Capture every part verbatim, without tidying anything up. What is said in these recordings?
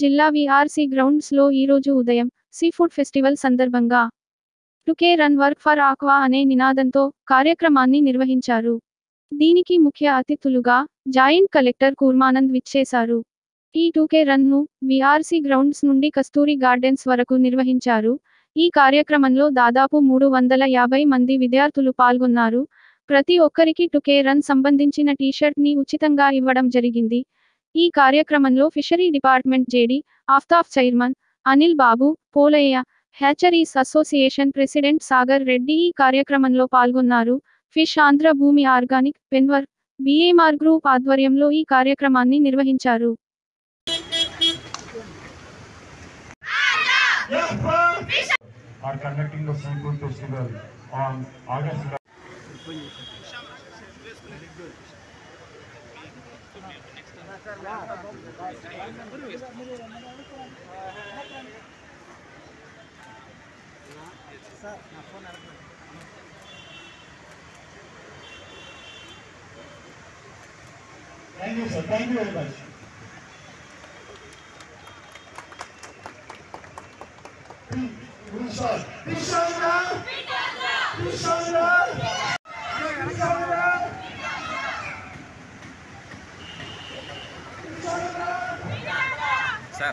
జిల్లా వీఆర్సీ గ్రౌండ్స్లో ఈరోజు ఉదయం సీ ఫుడ్ ఫెస్టివల్ సందర్భంగా two K run walk for aqua అనే నినాదంతో కార్యక్రమాన్ని నిర్వహించారు. దీనికి ముఖ్య అతిథులుగా జాయింట్ కలెక్టర్ కూర్మానంద్ విచ్చేశారు. ఈ టూకే రన్ను వీఆర్సీ గ్రౌండ్స్ నుండి కస్తూరి గార్డెన్స్ వరకు నిర్వహించారు. ఈ కార్యక్రమంలో దాదాపు మూడు వందల యాభై మంది విద్యార్థులు పాల్గొన్నారు. ప్రతి ఒక్కరికి టుకే రన్ సంబంధించిన టీషర్ట్ ని ఉచితంగా ఇవ్వడం జరిగింది. ఈ కార్యక్రమంలో fishery department JD, Aftab chairman Anil Babu, Polayya, hatcheries association president Sagar Reddy ఈ కార్యక్రమంలో పాల్గొన్నారు. ఫిష్ ఆంధ్ర భూమి ఆర్గానిక్, పెన్వర్, బీఎంఆర్ గ్రూప్ ఆధ్వర్యంలో ఈ కార్యక్రమాన్ని నిర్వహించారు. are conducting the seafood festival on August. Thank you, sir. Thank you very much. Vishal, Vishal, Vishal, Sir.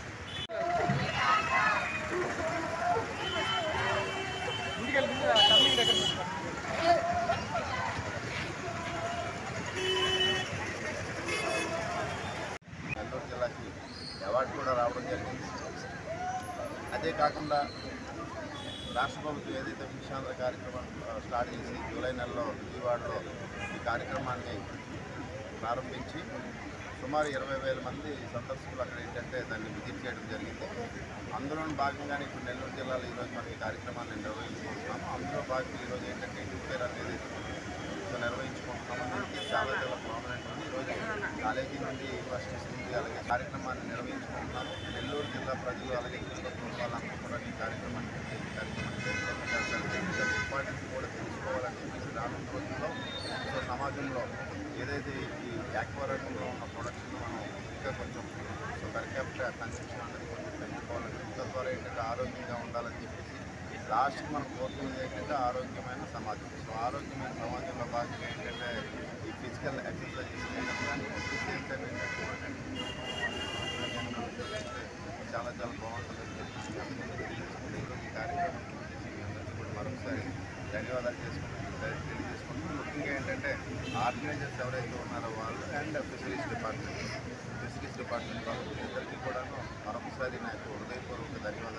Nellore జిల్లాకి అవార్డు కూడా రావడం జరిగింది. అదే కాకుండా రాష్ట్ర ప్రభుత్వం ఏదైతే ఫిష్ ఆంధ్ర కార్యక్రమం స్టార్ట్ చేసి జూలై నెలలో విజయవాడలో ఈ కార్యక్రమాన్ని ప్రారంభించి సుమారు ఇరవై వేల మంది సందర్శకులు అక్కడ ఏంటంటే దాన్ని విజిట్ చేయడం జరిగింది. అందులో భాగంగానే ఇప్పుడు నెల్లూరు జిల్లాలో ఈరోజు మనం ఈ కార్యక్రమాన్ని నిర్వహించుకుంటున్నాము. అందులో భాగంగా ఈరోజు ఏంటంటే టూకేర్ అనేది నిర్వహించుకుంటున్నాము. దీనికి చాలా చాలా ప్రామినెంట్ ఉంది. ఈరోజు కాలేజీ నుండి యూనివర్సిటీస్ నుండి అలాగే కార్యక్రమాన్ని నిర్వహించుకుంటున్నాము. నెల్లూరు జిల్లా ప్రజలు అలాగే చుట్టుపక్కల వాళ్ళందరూ కూడా ఈ కార్యక్రమాన్ని ఇంపార్టెన్స్ కూడా తెలుసుకోవాలని చెప్పేసి రానున్న రోజుల్లో సో సమాజంలో ఏదైతే ఈ యాక్వా రంగంలో ఉన్న ప్రొడక్షన్ మనం ఇంకా కొంచెం సో పర్ క్యాపిటల్ కన్సంప్షన్ అనేది కొంచెం పెంచుకోవాలని తద్వారా ఏంటంటే ఆరోగ్యంగా ఉండాలని చెప్పేసి లాస్ట్కి మనం కోరుకునేది ఏంటంటే ఆరోగ్యమైన సమాజం. సో ఆరోగ్యమైన సమాజంలో భాగంగా ఏంటంటే ఈ ఫిజికల్ ఎక్సర్సైజ్ చేయడం కానీ ఏంటంటే చాలా చాలా బాగుంటుంది. ఈ కార్యక్రమం చేసి మీ అందరికీ కూడా మరొకసారి ధన్యవాదాలు చేసుకుంటున్నాను తెలియజేసుకుంటున్నాను. ముఖ్యంగా ఏంటంటే ఆర్గనైజర్స్ ఎవరైతే ఉన్నారో వాళ్ళు and fisheries department fisheries department వాళ్ళు ఇద్దరికీ కూడా మరొకసారి నాకు హృదయపూర్వక ధన్యవాదాలు.